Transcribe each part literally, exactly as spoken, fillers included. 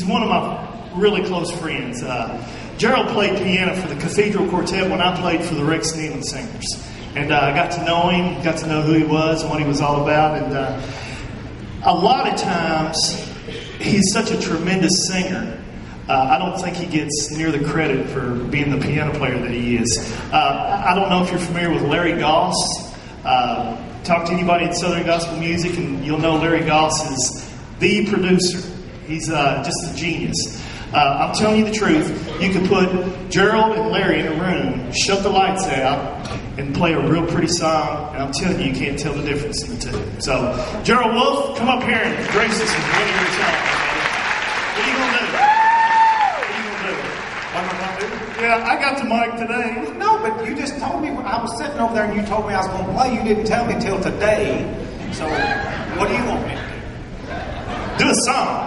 He's one of my really close friends. Uh, Gerald played piano for the Cathedral Quartet when I played for the Rex Nealon Singers. And uh, I got to know him, got to know who he was and what he was all about. And uh, a lot of times, he's such a tremendous singer. Uh, I don't think he gets near the credit for being the piano player that he is. Uh, I don't know if you're familiar with Larry Goss. Uh, talk to anybody in Southern Gospel music and you'll know Larry Goss is the producer. He's uh, just a genius. Uh, I'm telling you the truth. You could put Gerald and Larry in a room, shut the lights out, and play a real pretty song, and I'm telling you, you can't tell the difference in the two. So, Gerald Wolfe, come up here and grace us with one of your songs. What are you going to do? What are you going to do? What am I going to do? Yeah, I got the mic today. No, but you just told me when I was sitting over there and you told me I was going to play. You didn't tell me till today. So, what do you want me to do? Do a song.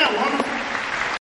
that wonderful?